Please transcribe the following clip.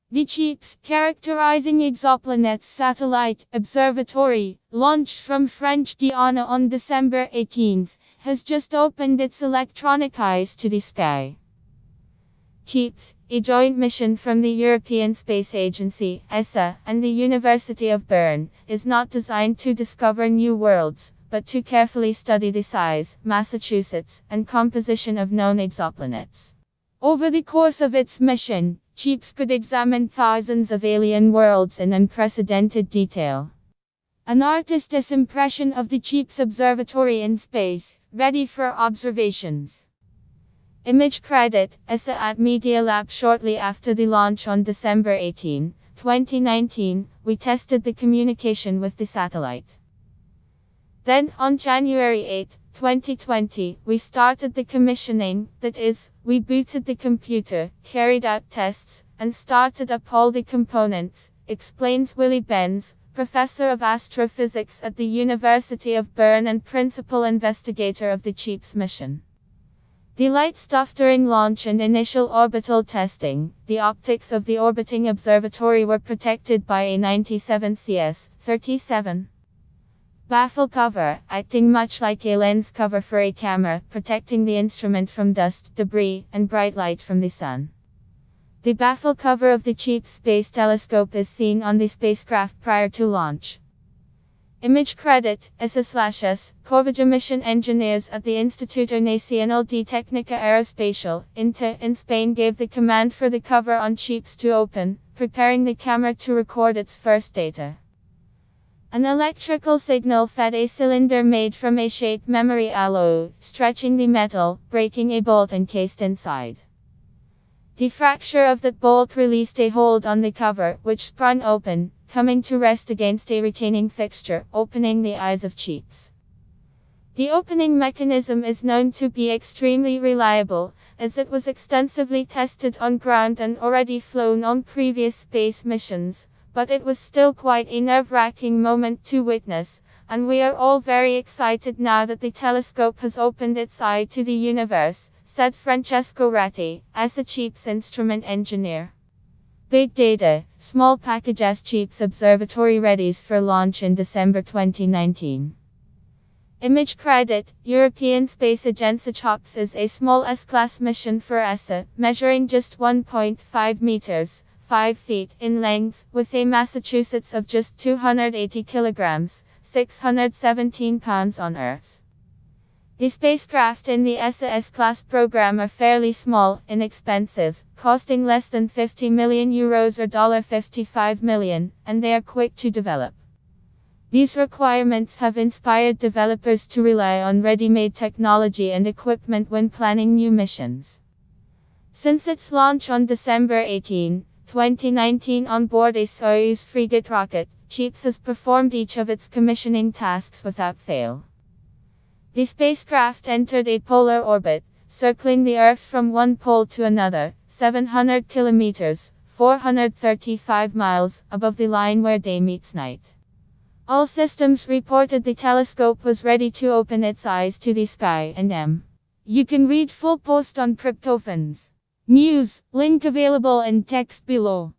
The CHEAPS, characterizing exoplanets satellite observatory, launched from French Guiana on December 18, has just opened its electronic eyes to the sky. CHEAPS, a joint mission from the European Space Agency (ESA) and the University of Bern, is not designed to discover new worlds, but to carefully study the size, Massachusetts, and composition of known exoplanets. Over the course of its mission, CHEAPS could examine thousands of alien worlds in unprecedented detail. An artist's impression of the CHEAPS observatory in space, ready for observations. Image credit, ESA at Media Lab. Shortly after the launch on December 18, 2019, we tested the communication with the satellite. Then, on January 8, 2020, we started the commissioning, that is, we booted the computer, carried out tests, and started up all the components, explains Willy Benz, professor of astrophysics at the University of Bern and principal investigator of the CHEAPS mission. The light stuff during launch and initial orbital testing, the optics of the orbiting observatory were protected by a 97 CS 37 baffle cover, acting much like a lens cover for a camera, protecting the instrument from dust, debris, and bright light from the sun. The baffle cover of the CHEAPS Space Telescope is seen on the spacecraft prior to launch. Image credit, ESA/S, Corvija mission engineers at the Instituto Nacional de Técnica Aeroespacial, INTA, in Spain gave the command for the cover on CHEAPS to open, preparing the camera to record its first data. An electrical signal fed a cylinder made from a shaped memory alloy, stretching the metal, breaking a bolt encased inside. The fracture of that bolt released a hold on the cover, which sprung open, coming to rest against a retaining fixture, opening the eyes of CHEAPS. The opening mechanism is known to be extremely reliable, as it was extensively tested on ground and already flown on previous space missions, but it was still quite a nerve-wracking moment to witness, and we are all very excited now that the telescope has opened its eye to the universe, said Francesco Ratti, ESA CHEAPS instrument engineer. Big data, small package CHEAPS observatory readies for launch in December 2019. Image credit, European Space Agency CHEAPS is a small S-class mission for ESA, measuring just 1.5 meters, 5 feet in length, with a Massachusetts of just 280 kilograms, 617 pounds on Earth. The spacecraft in the ESA S-class program are fairly small, inexpensive, costing less than €50 million or $55 million, and they are quick to develop. These requirements have inspired developers to rely on ready-made technology and equipment when planning new missions. Since its launch on December 18, 2019 on board a Soyuz frigate rocket, CHEAPS has performed each of its commissioning tasks without fail. The spacecraft entered a polar orbit, circling the Earth from one pole to another, 700 kilometers, 435 miles, above the line where day meets night. All systems reported the telescope was ready to open its eyes to the sky and You can read full post on Cryptophans News, link available in text below.